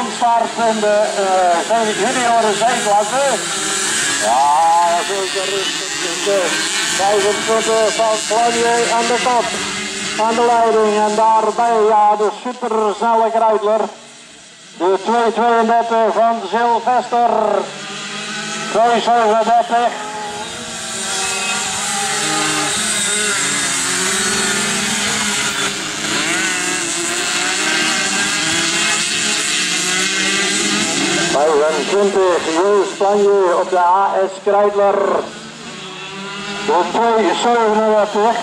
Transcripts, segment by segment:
van start in de junioren C-klasse. Ja, zeker rustig. De 25 van Claudier aan de kop. Aan de leiding en daarbij ja, de supersnelle Kreidler. De 2.32 van Sylvester. 2.37. Joost Spanje op de AS Kreidler. De 2.37.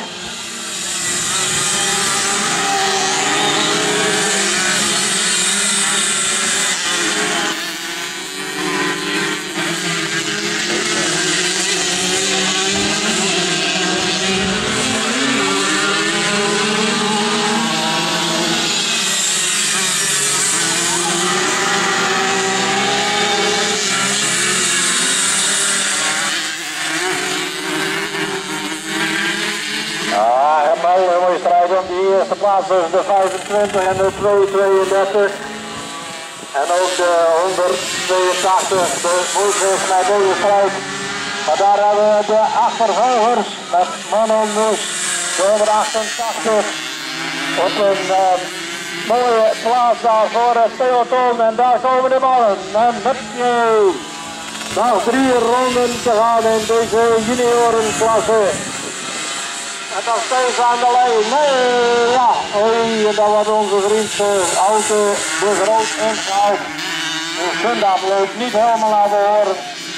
Een mooie strijd om die eerste plaats tussen de 25 en de 2.32. En ook de 182, de moeite naar deze strijd. Maar daar hebben we de achtervolgers met Manon Mus, de 188. Op een mooie plaats daar voor het peloton. En daar komen de mannen. En nog 3 ronden te gaan in deze juniorenklasse. En dan steeds aan de lijn. Nee, ja. Oei, en dan wordt onze vriend Auto de Groot ingehaald. De Gundam loopt niet helemaal naar behoren.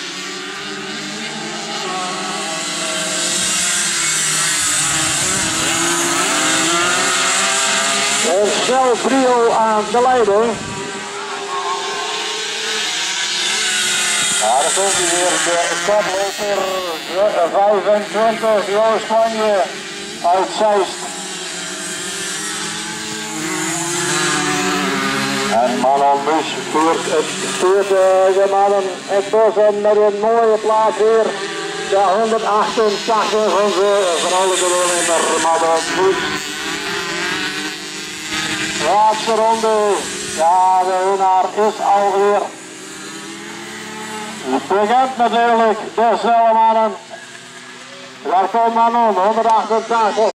Een snel trio aan de leiding. Ja, dan komt hij weer de koploper 25, Joost Spanje uit Zeist. En Manon Mus stuurt de mannen het bos in met een mooie plaats hier. De 188 onze vrouwelijke deelnemer Manon Mus. Laatste ronde. Ja, de winnaar is alweer. Bekend natuurlijk, de snelle mannen. Daar komt Manon, 188.